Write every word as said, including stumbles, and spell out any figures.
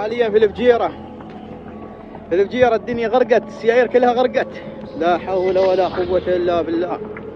حاليا في الفجيرة. في الفجيرة الدنيا غرقت، السيايير كلها غرقت، لا حول ولا قوة إلا بالله.